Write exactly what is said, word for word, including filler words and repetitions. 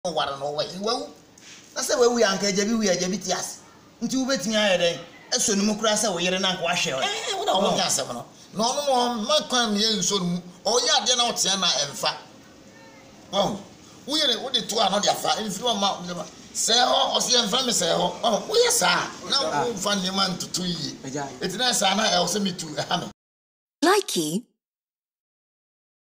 wara no wa iwu na se we anka ejebi we ejebi tias nti wo betimi ayede eso ni mu kura se wo yere na nka wa hwe eh wo na wo ka asem no no no no makwan me enso mu o ya ade na wote na emfa oh wo yere wo de to ano de afa enfi wo ma se ho o se emfa me se ho oh wo ye sa na wo fa ne man tutu yi etina sa na e o se mitu ha me Likey